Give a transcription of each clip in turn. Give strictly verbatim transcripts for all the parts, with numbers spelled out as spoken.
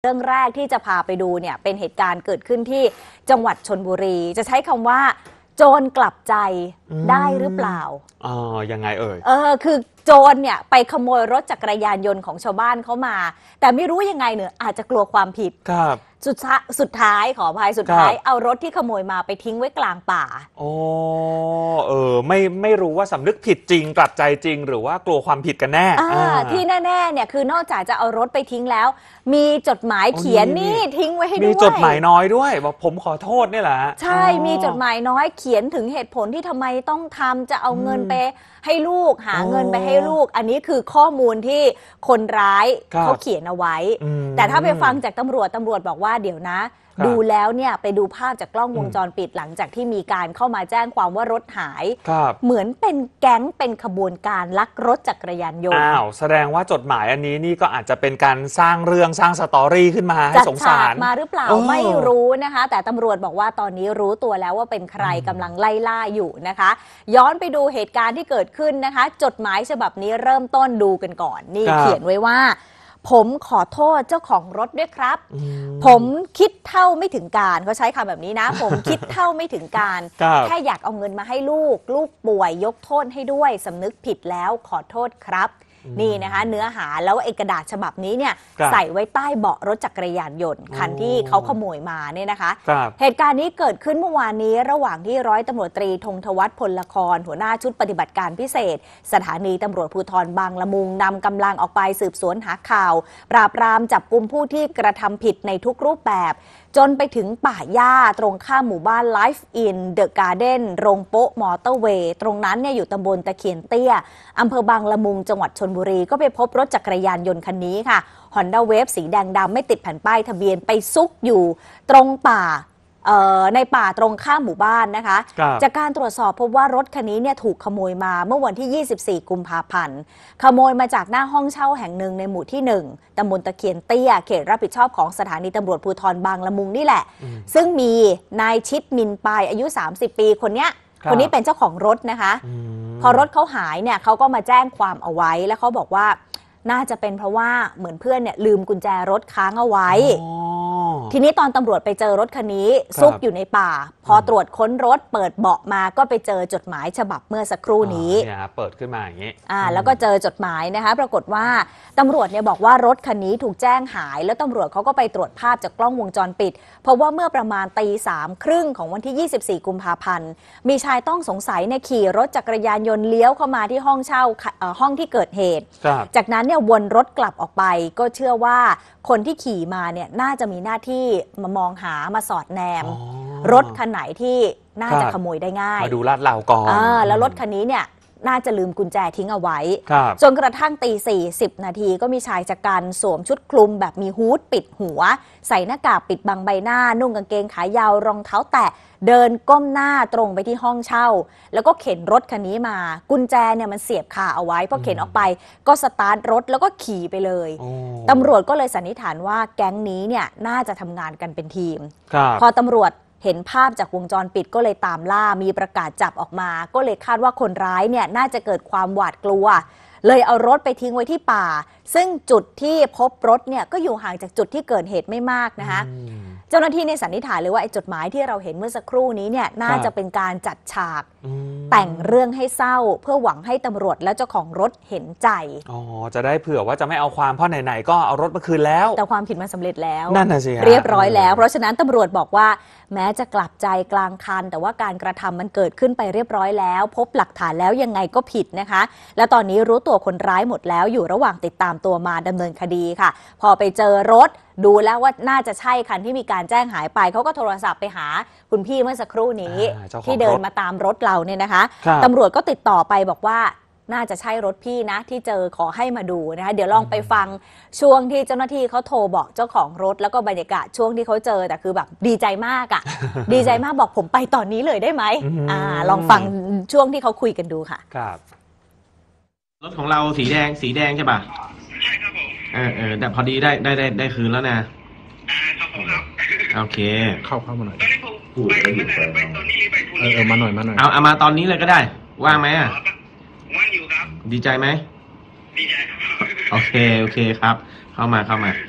เรื่องแรกที่จะพาไปดูเนี่ยเป็นเหตุการณ์เกิดขึ้นที่จังหวัดชลบุรีจะใช้คำว่าโจรกลับใจได้หรือเปล่าอ๋อยังไงเอ่ยเออคือโจรเนี่ยไปขโมยรถจักรยานยนต์ของชาวบ้านเขามาแต่ไม่รู้ยังไงเนี่ยอาจจะกลัวความผิดครับสุดท้ายสุดท้ายขออภัยสุดท้ายเอารถที่ขโมยมาไปทิ้งไว้กลางป่าโอ้เออไม่ไม่รู้ว่าสำนึกผิดจริงกลับใจจริงหรือว่ากลัวความผิดกันแน่ที่แน่ๆเนี่ยคือนอกจากจะเอารถไปทิ้งแล้วมีจดหมายเขียนนี่ทิ้งไว้ให้ด้วยมีจดหมายน้อยด้วยบอกผมขอโทษนี่แหละใช่มีจดหมายน้อยเขียนถึงเหตุผลที่ทำไมต้องทำจะเอาเงินไปให้ลูกหาเงินไปให้ลูกอันนี้คือข้อมูลที่คนร้ายเขาเขียนเอาไว้แต่ถ้าไปฟังจากตำรวจตำรวจบอกว่าเดี๋ยวนะดูแล้วเนี่ยไปดูภาพจากกล้องวงจรปิดหลังจากที่มีการเข้ามาแจ้งความว่ารถหายเหมือนเป็นแก๊งเป็นขบวนการลักรถจักรยานยนต์อ้าวแสดงว่าจดหมายอันนี้นี่ก็อาจจะเป็นการสร้างเรื่องสร้างสตอรี่ขึ้นมาให้สงสารมาหรือเปล่าไม่รู้นะคะแต่ตำรวจบอกว่าตอนนี้รู้ตัวแล้วว่าเป็นใครกำลังไล่ล่าอยู่นะคะย้อนไปดูเหตุการณ์ที่เกิดขึ้นนะคะจดหมายฉบับนี้เริ่มต้นดูกันก่อนนี่เขียนไว้ว่าผมขอโทษเจ้าของรถด้วยครับผมคิดเท่าไม่ถึงการเขาใช้คำแบบนี้นะผมคิดเท่าไม่ถึงการแค่อยากเอาเงินมาให้ลูกลูกป่วยยกโทษให้ด้วยสำนึกผิดแล้วขอโทษครับนี่นะคะเนื้อหาแล้วเอกระดาษฉบับนี้เนี่ยใส่ไว้ใต้เบาะรถจักรยานยนต์คันที่เขาขโมยมาเนี่ยนะคะเหตุการณ์นี้เกิดขึ้นเมื่อวานนี้ระหว่างที่ร้อยตำรวจตรีธงธวัฒน์พลละครหัวหน้าชุดปฏิบัติการพิเศษสถานีตำรวจภูธรบางละมุงนำกำลังออกไปสืบสวนหาข่าวปราบปรามจับกุมผู้ที่กระทำผิดในทุกรูปแบบจนไปถึงป่าหญ้าตรงข้ามหมู่บ้าน Life in the Garden โรงโป๊ะมอเตอร์เวย์ตรงนั้นเนี่ยอยู่ตำบลตะเคียนเตี้ยอำเภอบางละมุงจังหวัดชลบุรีก็ไปพบรถจักรยานยนต์คันนี้ค่ะ Honda Wave สีแดงดำไม่ติดแผ่นป้ายทะเบียนไปซุกอยู่ตรงป่าในป่าตรงข้ามหมู่บ้านนะคะจากการตรวจสอบพบว่ารถคันนี้เนี่ยถูกขโมยมาเมื่อวันที่ยี่สิบสี่กุมภาพันธ์ขโมยมาจากหน้าห้องเช่าแห่งหนึ่งในหมู่ที่หนึ่งตำบลตะเคียนเตี้ยเขตรับผิดชอบของสถานีตำรวจภูธรบางละมุงนี่แหละซึ่งมีนายชิดมินปายอายุสามสิบปีคนเนี้ยคนนี้เป็นเจ้าของรถนะคะพอรถเขาหายเนี่ยเขาก็มาแจ้งความเอาไว้แล้วเขาบอกว่าน่าจะเป็นเพราะว่าเหมือนเพื่อนเนี่ยลืมกุญแจรถค้างเอาไว้ทีนี้ตอนตำรวจไปเจอรถคันนี้ซุกอยู่ในป่าพอตรวจค้นรถเปิดเบาะมาก็ไปเจอจดหมายฉบับเมื่อสักครู่นี้เนี่ยเปิดขึ้นมาอย่างนี้อ่าแล้วก็เจอจดหมายนะคะปรากฏว่าตำรวจเนี่ยบอกว่ารถคันนี้ถูกแจ้งหายแล้วตำรวจเขาก็ไปตรวจภาพจากกล้องวงจรปิดเพราะว่าเมื่อประมาณตีสามครึ่งของวันที่ยี่สิบสี่กุมภาพันธ์มีชายต้องสงสัยเนี่ยขี่รถจักรยานยนต์เลี้ยวเข้ามาที่ห้องเช่าห้องที่เกิดเหตุจากนั้นเนี่ยวนรถกลับออกไปก็เชื่อว่าคนที่ขี่มาเนี่ยน่าจะมีหน้าที่มามองหามาสอดแนมรถคันไหนที่น่าจะขโมยได้ง่ายมาดูลาดเหลาก่อนอ่าแล้วรถคันนี้เนี่ยน่าจะลืมกุญแจทิ้งเอาไว้จนกระทั่งตีสี่สิบนาทีก็มีชายชะกันสวมชุดคลุมแบบมีฮู้ดปิดหัวใส่หน้ากากปิดบังใบหน้านุ่งกางเกงขายาวรองเท้าแตะเดินก้มหน้าตรงไปที่ห้องเช่าแล้วก็เข็นรถคันนี้มากุญแจเนี่ยมันเสียบคาเอาไว้พอเข็นออกไปก็สตาร์ทรถแล้วก็ขี่ไปเลยตำรวจก็เลยสันนิษฐานว่าแก๊งนี้เนี่ยน่าจะทำงานกันเป็นทีมพอตำรวจเห็นภาพจากวงจรปิดก็เลยตามล่ามีประกาศจับออกมาก็เลยคาดว่าคนร้ายเนี่ยน่าจะเกิดความหวาดกลัวเลยเอารถไปทิ้งไว้ที่ป่าซึ่งจุดที่พบรถเนี่ยก็อยู่ห่างจากจุดที่เกิดเหตุไม่มากนะคะเจ้าหน้าที่ในสันนิษฐานเลยว่าไอ้จดหมายที่เราเห็นเมื่อสักครู่นี้เนี่ยน่าจะเป็นการจัดฉากแต่งเรื่องให้เศร้าเพื่อหวังให้ตำรวจและเจ้าของรถเห็นใจอ๋อจะได้เผื่อว่าจะไม่เอาความเพราะไหนๆก็เอารถมาคืนแล้วแต่ความผิดมันสำเร็จแล้วนั่นน่ะสิเรียบร้อยแล้วเพราะฉะนั้นตำรวจบอกว่าแม้จะกลับใจกลางคันแต่ว่าการกระทำมันเกิดขึ้นไปเรียบร้อยแล้วพบหลักฐานแล้วยังไงก็ผิดนะคะและตอนนี้รู้ตัวคนร้ายหมดแล้วอยู่ระหว่างติดตามตัวมาดำเนินคดีค่ะพอไปเจอรถดูแล้วว่าน่าจะใช่คันที่มีการแจ้งหายไปเขาก็โทรศัพท์ไปหาคุณพี่เมื่อสักครู่นี้ที่เดินมาตามรถเราเนี่ยนะคะตำรวจก็ติดต่อไปบอกว่าน่าจะใช่รถพี่นะที่เจอขอให้มาดูนะคะเดี๋ยวลองไปฟังช่วงที่เจ้าหน้าที่เขาโทรบอกเจ้าของรถแล้วก็บรรยากาศช่วงที่เขาเจอแต่คือแบบดีใจมากอ่ะ ดีใจมากบอกผมไปตอนนี้เลยได้ไหมอ่าลองฟังช่วงที่เขาคุยกันดูค่ะครับรถของเราสีแดงสีแดงใช่ป่ะใช่ครับผมเออเออแต่พอดีได้ได้ได้ได้คืนแล้วนะอ่าครับผมครับโอเคเข้าเข้ามาหน่อยตอนนี้ผมไปเมื่อไหร่ไปตอนนี้ไปทุเรียนเออมาหน่อยมาหน่อยเอาเอามาตอนนี้เลยก็ได้ว่างไหมอ่ะว่างอยู่ครับดีใจไหมดีใจครับโอเคโอเคครับเข้ามาเข้ามา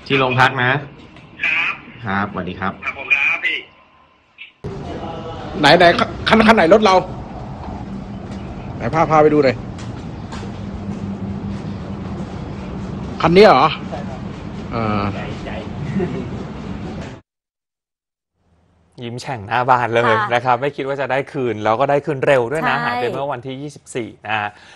ที่โรงพักนะครับครับสวัสดีครับครับผมครับพี่ไหนไหนคันคันไหนรถเราไหนพาพาไปดูเลยคันนี้เหรออ่ายิ้มแฉ่งหน้าบานเลยค่ะนะครับไม่คิดว่าจะได้คืนแล้วก็ได้คืนเร็วด้วยนะใช่หายไปเมื่อวันที่ยี่สิบสี่นะ